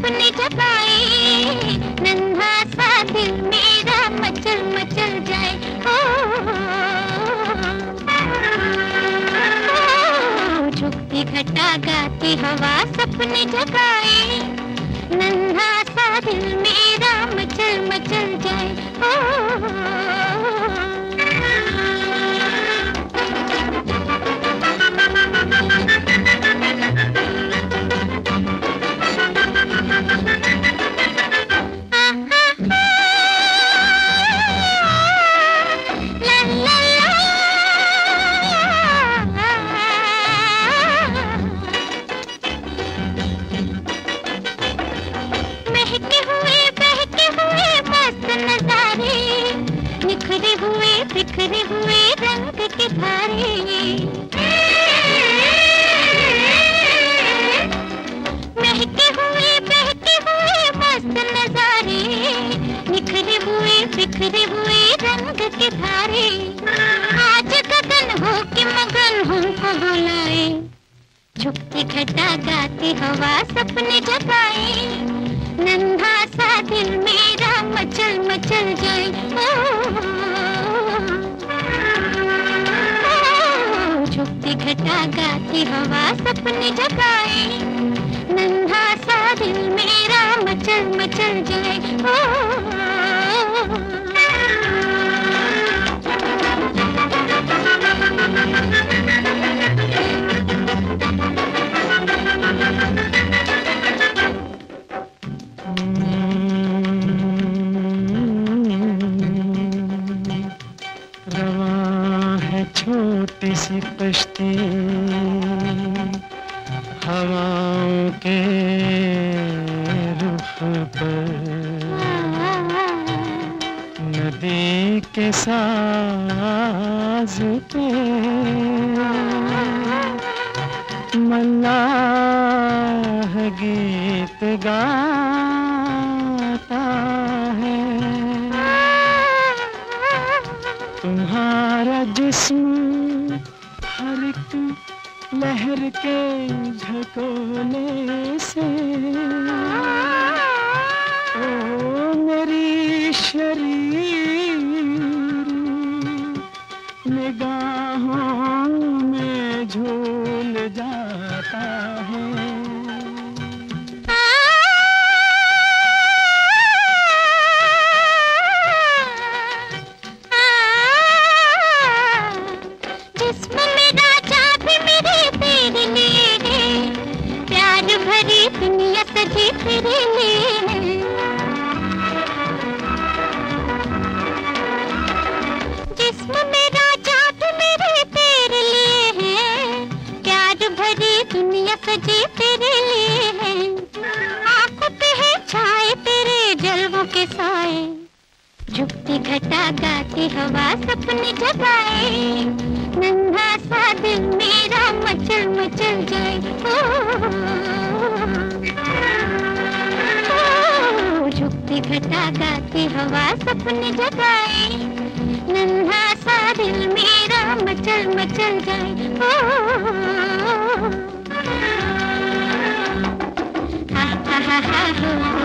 सपने जगाए, नन्हा सा दिल मेरा मचल मचल जाए। झुकती घटा गाती हवा सपने जगाए, नन्हा सा दिल मेरा मचल मचल जाए। बिखरे हुए रंग के धारे, महके हुए बहके हुए मस्त नजारे, निखरे हुए बिखरे हुए रंग के धारे। आज गगन हो के मगन हमको बुलाए, झुकती घटा गाती हवा सपने जगाए, नन्हा सा दिल मेरा मचल मचल जाए। झुकती घटा गाती हवा सपने जगाए, नन्हा सा दिल मेरा मचल मचल जाए। छोटी सी कश्ती हवाओं के रुख पर, नदी के साज पे मल्लाह गीत गाता है। तुम्हारा जिस्म हर एक लहर के झकोले से, ओ मेरी शरीर निगाहों में झूल जाता है। दुनिया सजी तेरे लिए, जिस्म मेरा जादू मेरे तेरे लिए है, प्यार भरी दुनिया सजी तेरे लिए है। आंखों पे है छाए तेरे जलवों के साए, झुकती घटा गाती हवा सपने जगाए, नन्हा सा दिल मेरा मचल मचल जाए। झुकती घटा गाती हवा सपने जगाए, नन्हा सा दिल मेरा मचल मचल जाए। हा हा हा हा।